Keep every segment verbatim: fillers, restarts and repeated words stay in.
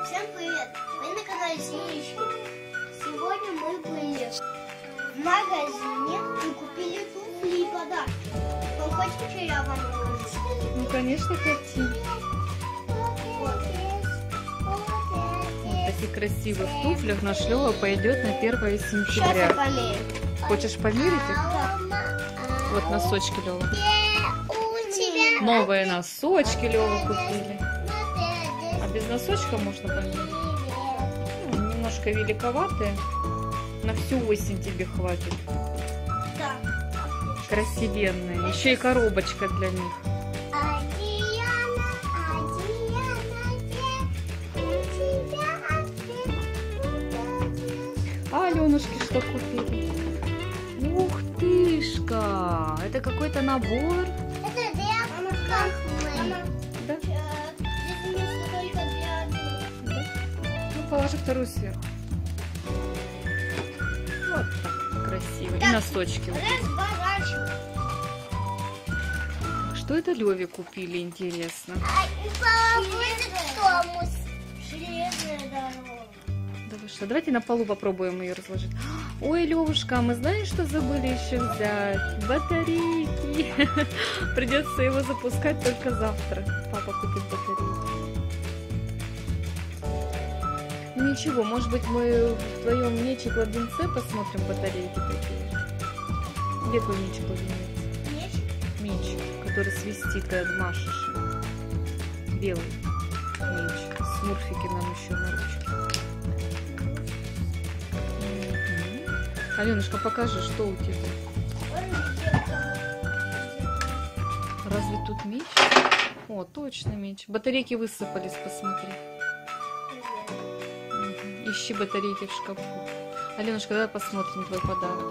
Всем привет! Вы на канале Синички. Сегодня мы были в магазине и купили туфли и подарки. Вы хотите, что я вам покажу? Ну, конечно, хотим. Вот. В таких красивых туфлях наш Лёва пойдет на первое Сейчас я сентября. померю. Хочешь померить их? Да. Вот носочки Лёва. У тебя... Новые носочки Лёва купили. А без носочка можно померить? Ну, немножко великоватые. На всю осень тебе хватит. Да. Красивенные. Еще и коробочка для них. А Аленушке что купили? Ух тышка! Это какой-то набор. Это для мамы. Да? Здесь место только для одной. Ну, положи вторую сверху. Вот так красиво. И Так, носочки. Разворачивай. Что это Леве купили, интересно? Железная дорога. Давай что, давайте на полу попробуем ее разложить. Ой, Левушка, мы знаем, что забыли еще взять? Батарейки. Придется его запускать только завтра. Папа купит батарейки. Ну ничего, может быть, мы в твоем мече-кладенце посмотрим батарейки такие. Где твой меч-кладенец? Меч? Меч, который свистит, когда машешь. Белый меч. Смурфики нам еще на ручке. Угу. Аленушка, покажи, что у тебя. Разве тут меч? О, точно меч. Батарейки высыпались, посмотри. Угу. Ищи батарейки в шкафу. Аленушка, давай посмотрим твой подарок.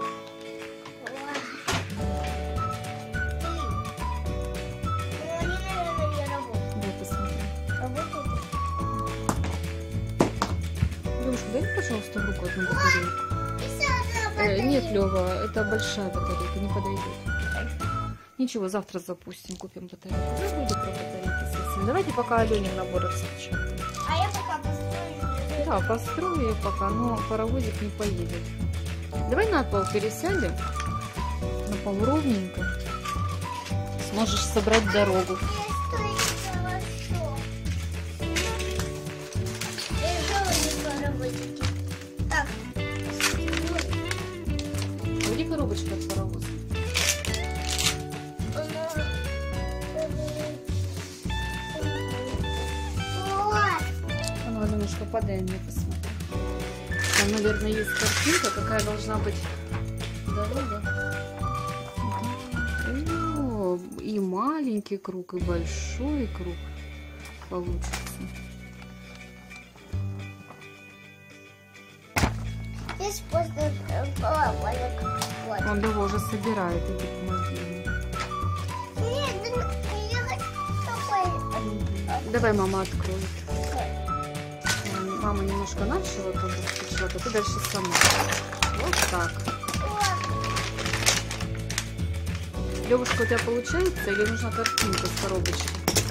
Лёвушка, дай мне, пожалуйста, в руку одну батарейку. Э, нет, Лёва, это большая батарейка, не подойдет. Ничего, завтра запустим, купим батарейку. Забыли про батарейки совсем. Давайте пока Алене набор распечатаем. А я пока построю. Да, построю пока, но паровозик не поедет. Давай на пол пересядем. На пол ровненько. Сможешь собрать дорогу. Так. Где коробочка от паровоза? А ну, Аленушка, подай мне посмотри. Там, наверное, есть картинка, какая должна быть дорога. О, и маленький круг, и большой круг получится. Здесь просто половинка. Вот. Он его уже собирает, иди помоги ему. Нет, я хочу такой. Давай мама откроет. Мама немножко начала тоже спешила, а ты дальше сама. Вот так. Левушка, у тебя получается или нужна картинка с коробочки?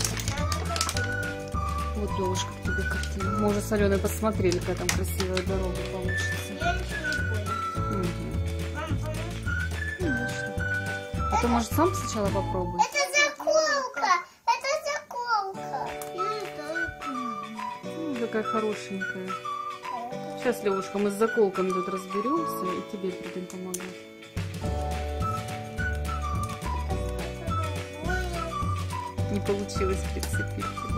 Вот, Левушка, к тебе картина. Мы уже с Аленой посмотрели, какая там красивая дорога получится. Я ничего не понял. Угу. Мама, поможешь? Конечно. А ты, может, сам сначала попробуй? Это заколка! Это заколка! Ну, какая хорошенькая. Сейчас, Левушка, мы с заколками тут разберемся и тебе будем помогать. Не получилось прицепить тебе.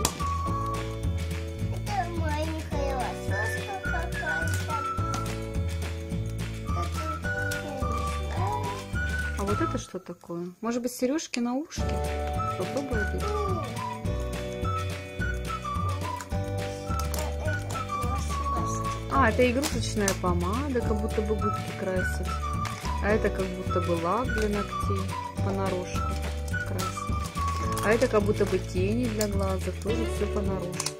Это маленькая лососка какая-то. А вот это что такое? Может быть, сережки на ушки? Попробуй одеть. А, это игрушечная помада, как будто бы губки красить. А это как будто бы лак для ногтей, понарошку красить. А это как будто бы тени для глаза, тоже все понарошку.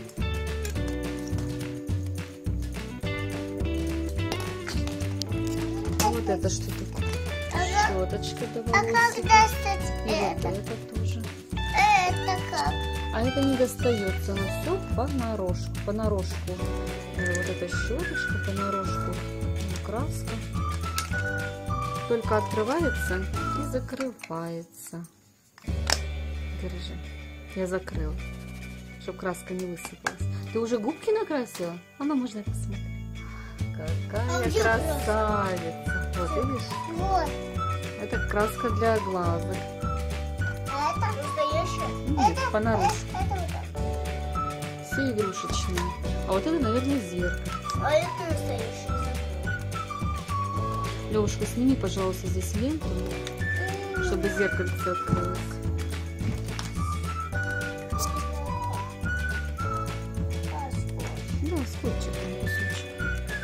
А вот это что такое? Щеточка для волос. А как достать И вот это? это тоже. Это как? А это не достается, но все понарошку, понарошку. Вот эта щеточка, понарошку краска. Только открывается и закрывается. Держи. Я закрыла, чтобы краска не высыпалась. Ты уже губки накрасила? А ну, можно посмотреть. Какая А красавица. Вот, видишь? Вот. Это краска для глазок. А это настоящая? Видишь, Это, понарошку. это, это вот так. Все игрушечные. А вот это, наверное, зеркало. А это настоящая. Левушка, сними, пожалуйста, здесь ленту, чтобы зеркальце открылось. Да, скотчик там кусочек.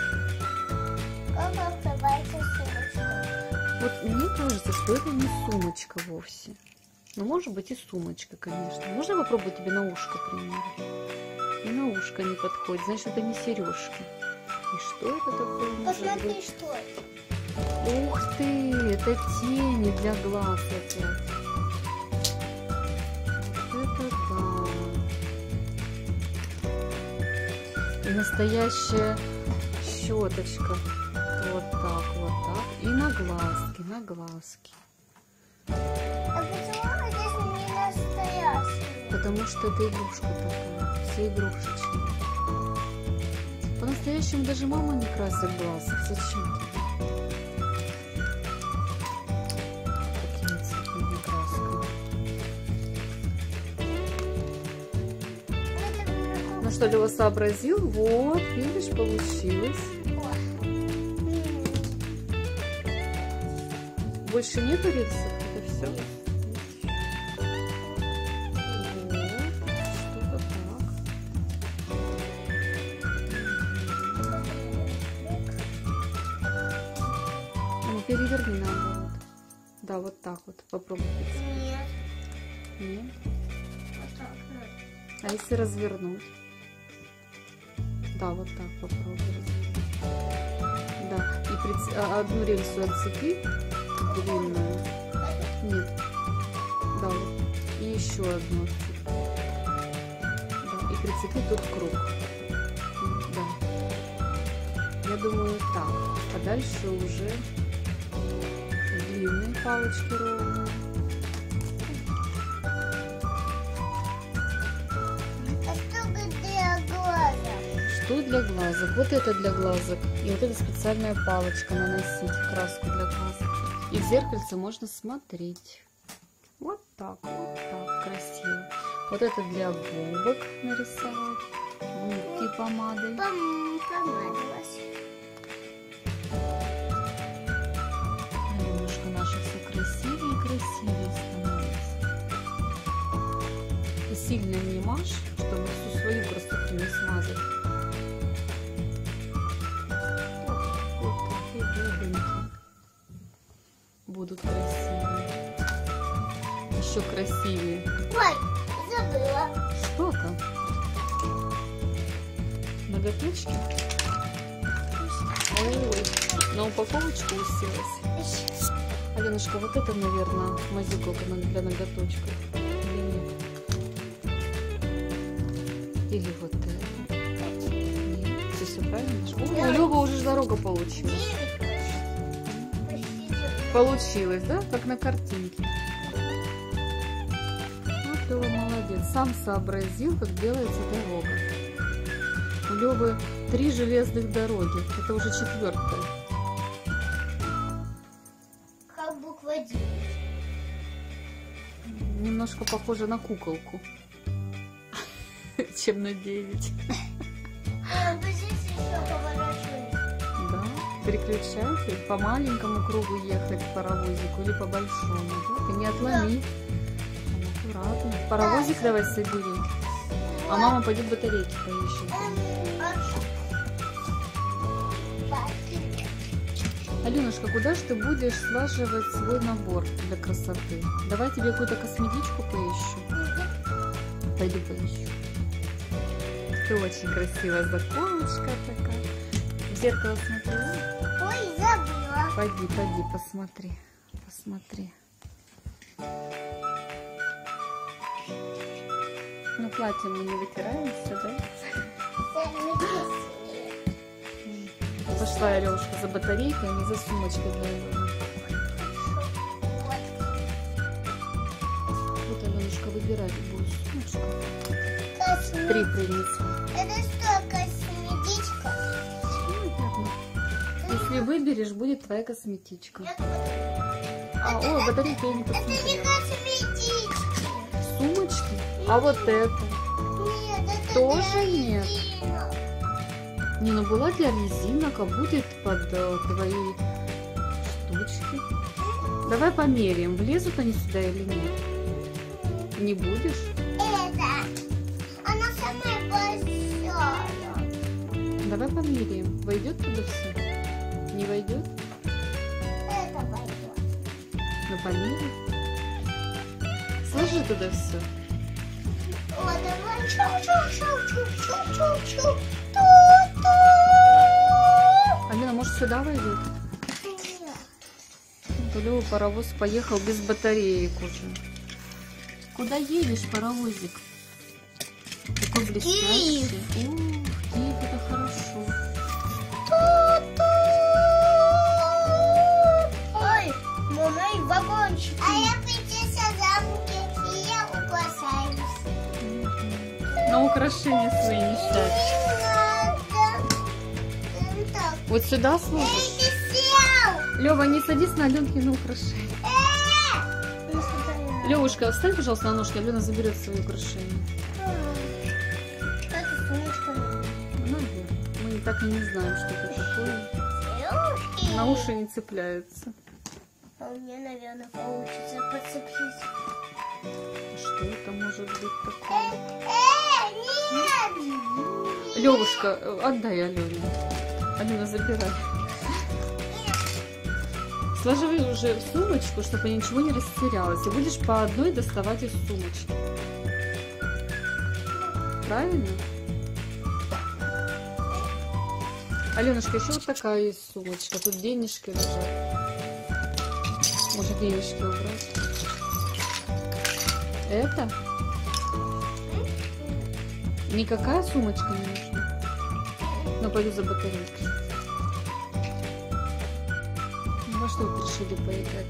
Как открывается сумочка? Вот мне кажется, что это не сумочка вовсе. Но может быть и сумочка, конечно. Можно попробовать тебе на ушко примерить? И на ушко не подходит, значит, это не сережки. И что это такое может Посмотри, быть? что это. Ух ты, это тени для глаз опять. Это да. И настоящая щеточка. Вот так, вот так. И на глазки, на глазки. А почему она здесь не настоящая? Потому что это игрушка такая. Все игрушечные. По-настоящему даже мама не красит глаз. Зачем? Такими цветными красками. Ну что, Лева сообразил? Вот, видишь, получилось. Больше нету рельсов? Это все? Вот, что-то так. Ну, переверни наоборот. Да, вот так вот. Попробуй. Нет. Нет? Вот так надо. А если развернуть? Да, вот так попробуй развернуть. Да, и приц... а, одну рельсу отцепи, длинную. Нет. Да, вот. И еще одну отцепи. Да, и прицепи тут круг. Да. Я думаю, так. А дальше уже длинные палочки ровные. А что для глаза? Что для глазок? Вот это для глазок. И вот это специальная палочка наносить краску для глазок. И в зеркальце можно смотреть. Вот так, вот так, красиво. Вот это для губок нарисовать. Губки помадой. Пом помадилась. Немножко наше все красивее и красивее становится. И сильно не мажь, чтобы всю свою красоту не смазать. Вот такие губоньки будут красивые. Еще красивее. Ой, забыла. Что там? Ноготочки? Ой, на упаковочку уселась. Аленушка, вот это, наверное, мазюкалка для ноготочков. Или нет? Или вот это? Нет, ты все правильно? О, Лёва уже дорога получилась. Получилось, да? Как на картинке. Вот Лёва молодец. Сам сообразил, как делается дорога. У Лёвы три железных дороги. Это уже четвертая. Как буква девять. Немножко похоже на куколку, чем на девять. А, здесь еще поворачивай. Да, переключайся. По маленькому кругу ехать к паровозику или по большому. Да? Ты не отломи. Аккуратно. Паровозик давай собери. А мама пойдет батарейки поищет. Аленушка, куда же ты будешь слаживать свой набор для красоты? Давай тебе какую-то косметичку поищу. Пойду поищу. Ты очень красивая заколочка такая. В зеркало смотрела? Ой, забыла. Пойди, пойди, посмотри. Посмотри. Ну, платье мы не вытираемся, да? Пошла я, Лёшка, за батарейками, за сумочкой для Алены. Вот, Аленушка, выбирай любую сумочку. Три принесла. Это что, косметичка? Если выберешь, будет твоя косметичка. Нет, А, о, батарейки я не это не посмотрела. косметичка. Сумочки? А вот это? Нет, это Тоже для нет. резинок. Не, ну была для резинок, а будет под э, твои штучки. Давай померяем, влезут они сюда или нет. Не будешь? Это. Она самая большая. Давай померяем. Войдет туда все? Не войдет? Это пойдет. Ну померяем. Сложи туда все. О, давай. Чу-чу-чу-чу-чу-чу-чу. Алена, может, сюда войдет? Лёва паровоз поехал без батареек уже. Куда едешь, паровозик? Такой блестящий. Ух, Киев, это хорошо. Ой, мама, и вагончик. А я принцесса замки, и я угасаюсь. На украшения свои не ставь. Так. Вот сюда Эй, сложишь. ты сел! Лёва, не садись на Аленке на украшения. Левушка, встань, пожалуйста, на ножки, Алена заберет свои украшения. Это сумочка. Наверное. Мы так и не знаем, что это такое. Сережки. На уши не цепляются. А у меня, наверное, получится подцепить. Что это может быть такое? Эй, нет! Левушка, отдай Алене. Алена, забирай. Сложи уже в сумочку, чтобы ничего не растерялось. И будешь по одной доставать из сумочки. Правильно? Аленушка, еще вот такая есть сумочка. Тут денежки лежат. Может, денежки убрать. Это? Никакая сумочка не нужна. Ну, пойду за батарейкой. Ну, во что вы решили поиграть?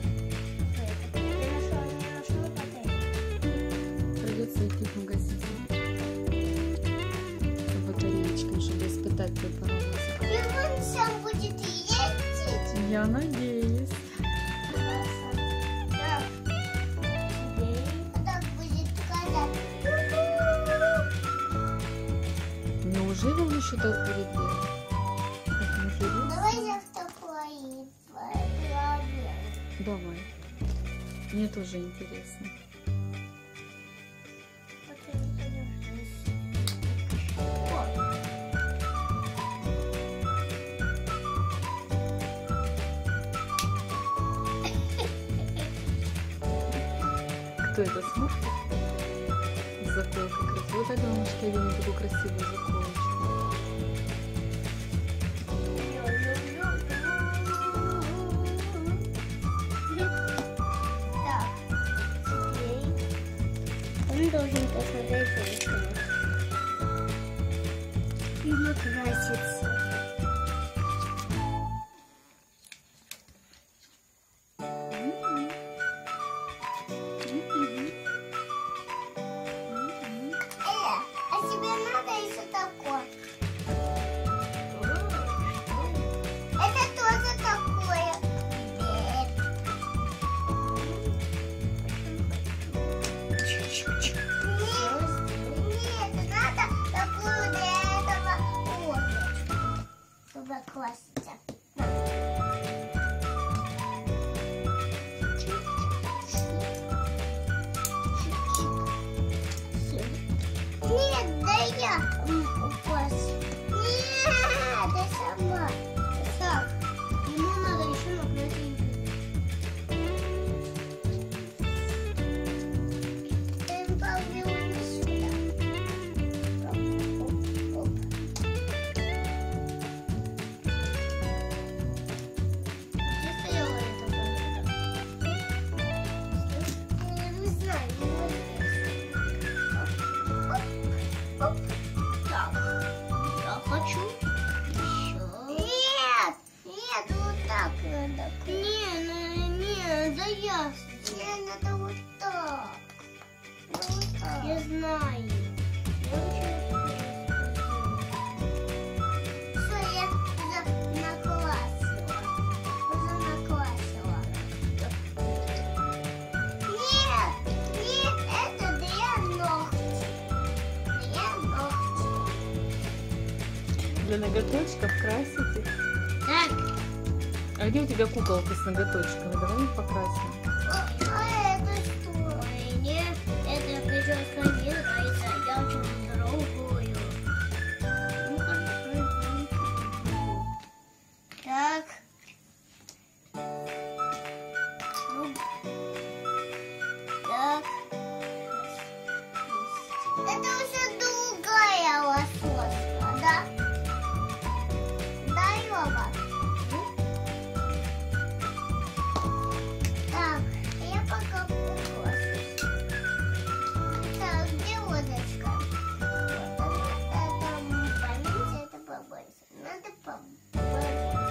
Придется идти в магазин. За батареечкой, чтобы испытать твой паровозик. И он сам будет ездить. Я надеюсь. Так. Так будет сказать. Неужели он еще так будет делать? Как интересно. Давай я в такой проверим. Давай. Мне тоже интересно. Кто это смотрит? Заколка красивая. Вот это немножко я не такую красивую заколочку. Так, теперь он должен посмотреть точно. И накраситься. А тебе надо еще такое? Это тоже такое. Нет, нет, надо такую для этого ложечку, чтобы класть. Нет, да я упасть. Нет, да сама. Так, ему надо еще наклеить. Ты положил сюда. Оп, оп, оп. Где стояла эта палка? Я не знаю, не могу. хочу. Еще. Нет, нет, вот так надо. Не, ну, не, да ясно. Мне надо вот так. Вот так. Я знаю. Я очень все, я уже накласила. Уже накласила. Нет, нет, это для ногтей. Для ногтей. Для ноготочков красите? Так. А где у тебя куколки с ноготочками? Давай их покрасим. А это что? Ой, нет, это прическа не нравится, я очень другую. Ну, хорошо. Так. Ну, так. Это уже другая лососка, да? Да, Лёва? Так, я пока покосусь. Так, где лодочка? Вот она, это поменьше, это побольше. Надо побольше.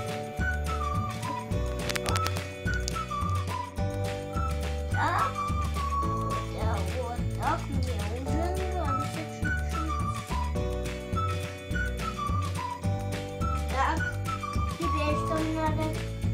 Так, да, вот так мне уже нравится чуть-чуть. Так, теперь что надо?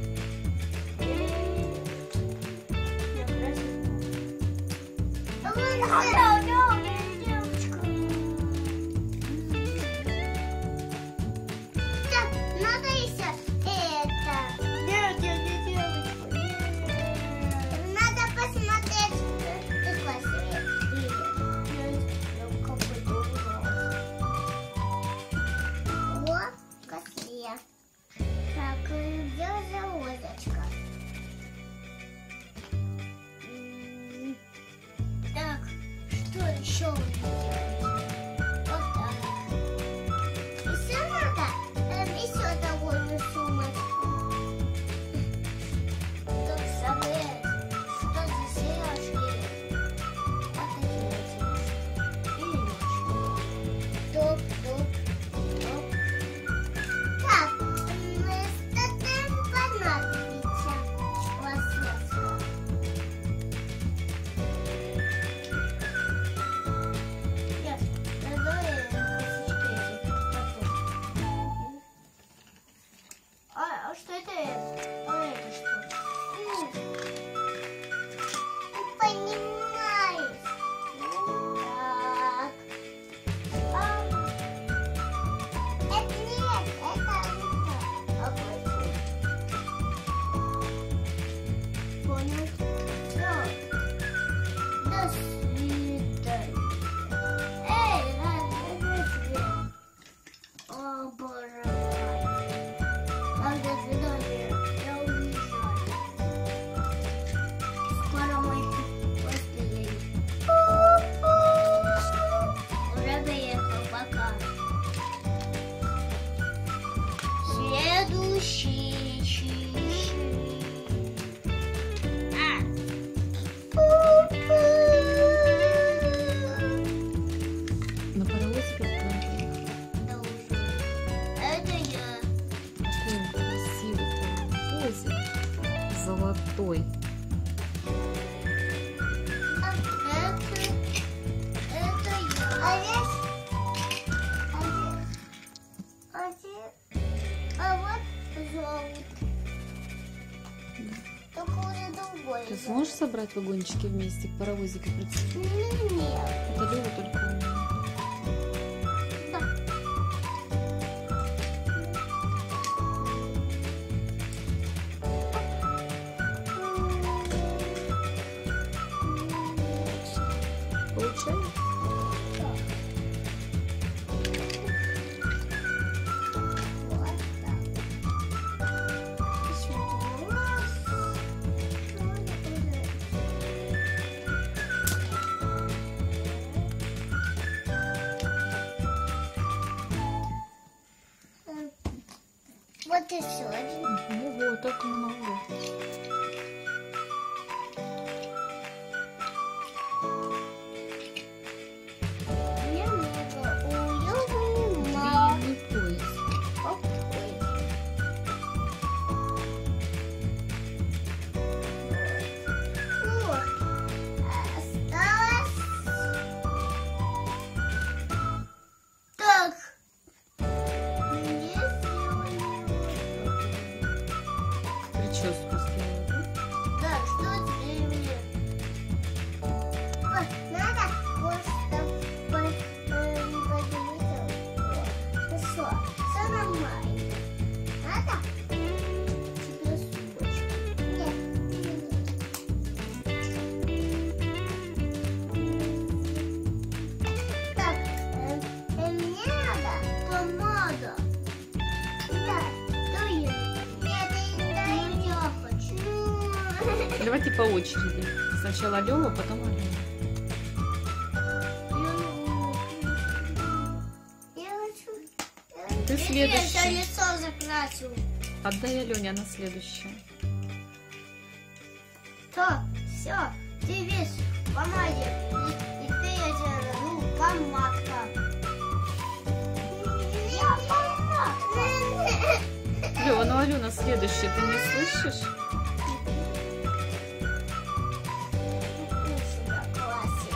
Так, надо еще это. Нет, нет, нет, девочку. Надо посмотреть, какой свет. Вот, косе. Так, где же лодочка? Так, что еще вы делаете? Вот так. Еще надо эм, еще такую сумочку. Тут собрать. Что за сережки? Вот такие сережки. И ручки. Топ, топ, топ. Так, что там понадобится? Лососка. А, а что это? А это что? Ты понимаешь? Так. А, это нет, это рука. А почему? Понял? Все. До свидания. Эй, надо тебе. О, боже мой. До свидания. Я уезжаю. Скоро мой поезд приедет. Уже приехал. Пока. Следующий. А. На паровозике Да уже. Это я. такой красивый паровозик. Золотой. А это, это я. А здесь, а здесь, а здесь, а вот золото. Только уже другой. Ты сможешь собрать вагончики вместе к паровозику прицепить? Нет. Это Лёва только умеет. Да. Получается? Вот так. Еще раз. Вот еще один. Ого, так много. Мне много. У Лёвы мало. Длинный пояс. Давайте по очереди. Сначала Лёва, потом Алена. Я хочу... я хочу- Ты Я следующий. лицо закрасил. Отдай Алене, она следующая. То, все, ты весь в помаде. И, и ты это, ну, помадка. Я помадка. Лёва, ну Алена следующая, ты не слышишь? Себя классик.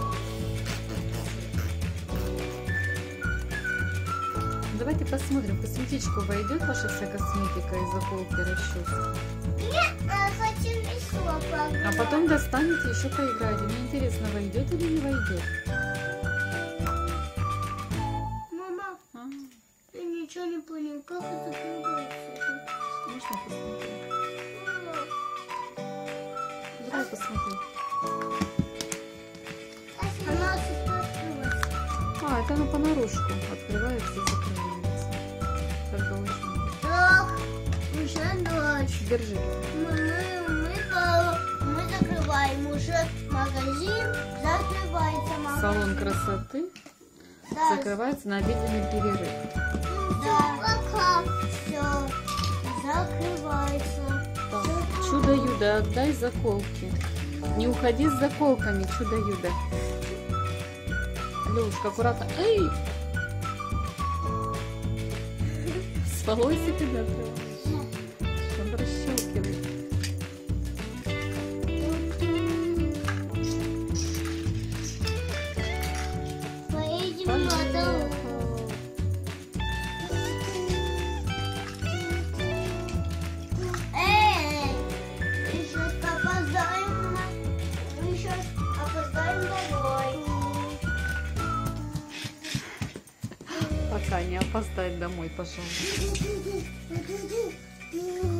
Давайте посмотрим, в косметичку войдет ваша вся косметика и заколки, расчески. Нет, я хочу весело поиграть. А потом достанете, еще поиграете. Мне интересно, войдет или не войдет. Мама, А, я ничего не понял, как это закрывается? можно посмотреть? Мама, Давай посмотрим. она закрылась. А, это она понарошку открывается и закрывается. Как должно быть. Так, уже ночь. Держи. Мы, мы, мы, по- мы закрываем уже магазин, закрывается магазин. Салон красоты Да, закрывается на обеденный перерыв. да. Пока. Все, закрывается. Так, Чудо-Юдо, отдай заколки. Не уходи с заколками, Чудо-Юдо. Лёвушка, аккуратно. Эй! С волосики накрываешь. Он расщелкивает. Поедем потом. Эй, мы сейчас опоздаем, на- мы сейчас опоздаем домой. Пока не опоздай домой, пожалуйста. Ой,